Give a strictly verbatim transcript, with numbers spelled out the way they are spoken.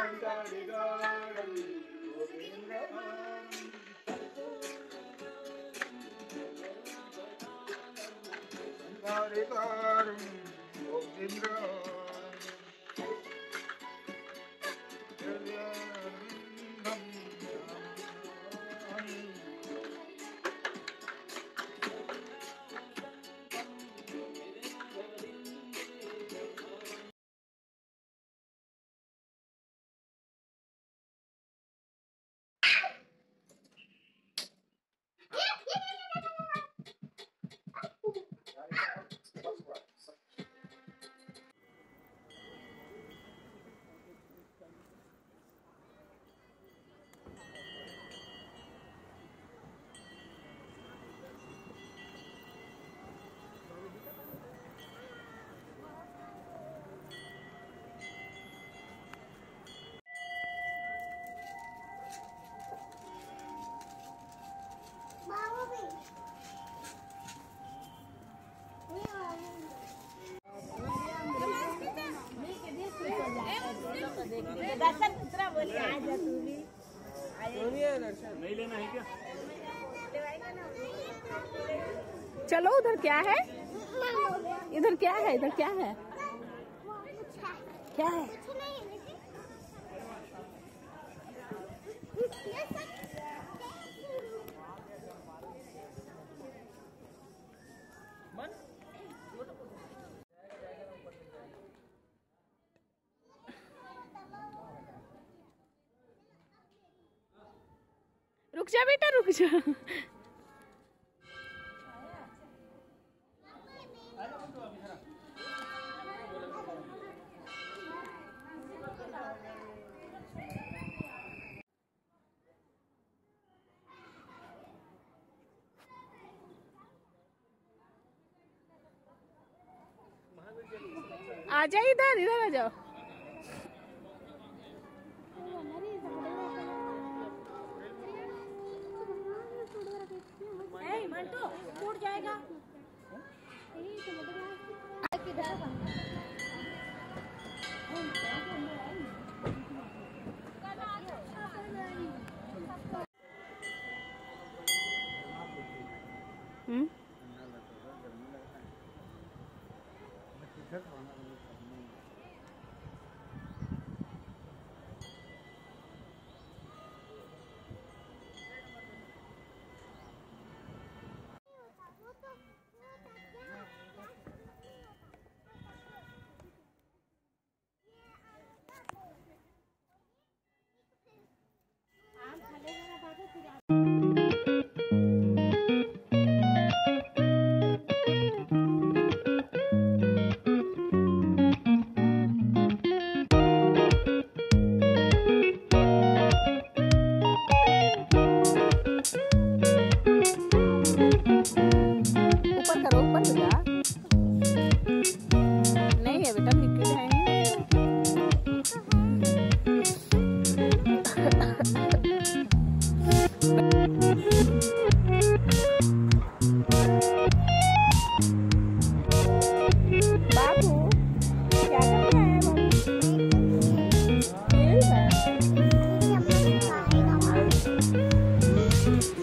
दर्शन दूसरा बोलिए आ जा तू भी नहीं लेना है क्या? चलो उधर क्या है, इधर क्या है, इधर क्या है, क्या है? रुक जा बेटा, रुक जा। आ जाओ इधर, इधर आ जाओ। मंटू टूट जाएगा। हम्म नहीं है बेटा, लिक्विड है नहीं। बाबू क्या कर रहा है? बाबू